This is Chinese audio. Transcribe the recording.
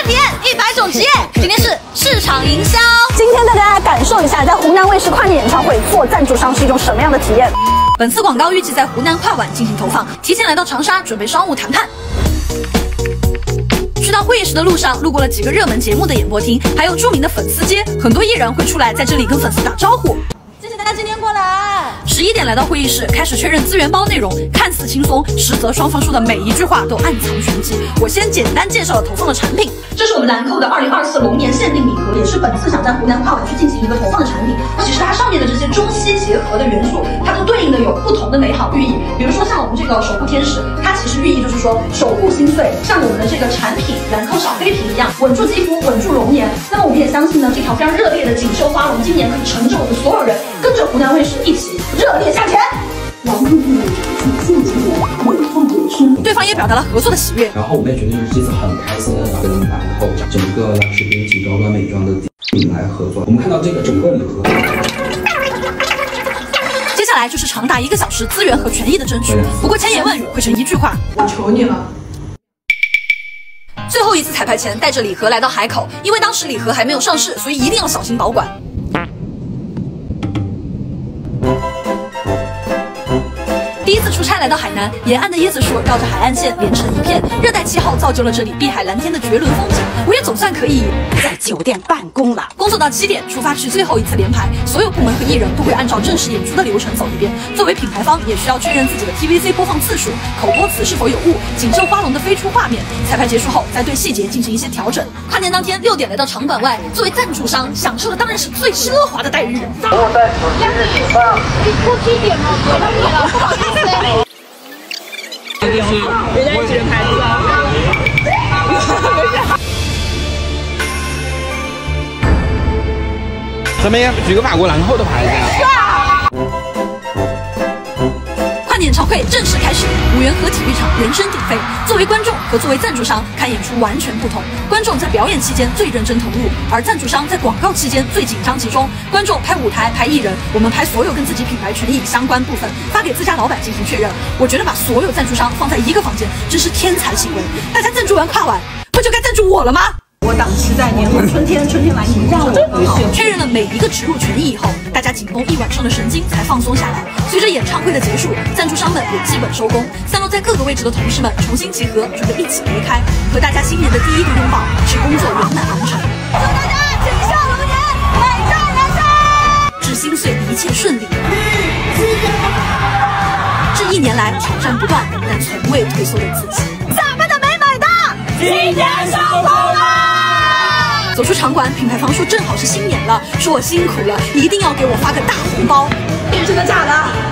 体验100种职业。今天是市场营销， 今天带大家感受一下，在湖南卫视跨年演唱会做赞助商是一种什么样的体验。 本次广告预计在湖南跨晚进行投放，提前来到长沙准备商务谈判。去到会议室的路上，路过了几个热门节目的演播厅，还有著名的粉丝街，很多艺人会出来在这里跟粉丝打招呼。 谢谢大家今天过来。 11点来到会议室，开始确认资源包内容，看似轻松，实则双方说的每一句话都暗藏玄机。我先简单介绍了投放的产品，这是我们兰蔻的2024龙年限定礼盒，也是本次想在湖南跨晚去进行一个投放的产品。其实它上面的这些中西结合的元素，它都对应的有不同的美好寓意。比如说像我们这个守护天使，它其实寓意就是说守护心碎，像我们的这个产品兰蔻小黑瓶一样，稳住肌肤，稳住龙年。那么我们也相信呢，这条非常热烈的锦绣花龙，今年可以乘着我们所有人，跟着湖南卫视一起热烈向前。对方也表达了合作的喜悦， 然后我们也觉得就是这次很开心的跟兰蔻整个样式编辑高端美妆的品牌合作。我们看到这个整个礼盒， 接下来就是长达1个小时资源和权益的争取。不过千言万语汇成一句话： 我求你了。 最后一次彩排前，带着礼盒来到海口，因为当时礼盒还没有上市，所以一定要小心保管。第一次出差来到海南，沿岸的椰子树绕着海岸线连成一片，热带气候造就了这里碧海蓝天的绝伦风景。我也总算可以在酒店办公了。工作到7点，出发去最后一次联排，所有部门和艺人都会按照正式演出的流程走一遍。作为品牌方，也需要确认自己的 TVC 播放次数、口播词是否有误、锦绣花龙的飞出画面。彩排结束后，再对细节进行一些调整。跨年当天6点来到场馆外，作为赞助商，享受的当然是最奢华的待遇。 我在手机日期上，你出7点了，给到你了，不好意思。 人家举牌子啊！ 怎么样？举个法国兰蔻的牌子啊！ 跨年演唱会正式开始，五缘河体育场人声鼎沸。作为观众和作为赞助商，看演出完全不同。观众在表演期间最认真投入，而赞助商在广告期间最紧张集中。观众拍舞台、拍艺人，我们拍所有跟自己品牌权益相关部分，发给自家老板进行确认。我觉得把所有赞助商放在一个房间，真是天才行为。大家赞助完跨晚，不就该赞助我了吗？ 我档期在年后春天来迎让我回去。 确认了每一个植入权益以后，大家紧绷1晚上的神经才放松下来。随着演唱会的结束，赞助商们也基本收工，散落在各个位置的同事们重新集合，准备一起离开，和大家新年的第一个拥抱，使工作圆满完成。 祝大家锦绣龙年，美赚人生！ 致心碎一切顺利。这1年来挑战不断，但从未退缩的自己。 咱们的美美的， 今年上头啦！ 走出场馆，品牌方说正好是新年了，说我辛苦了，一定要给我发个大红包。 真的假的？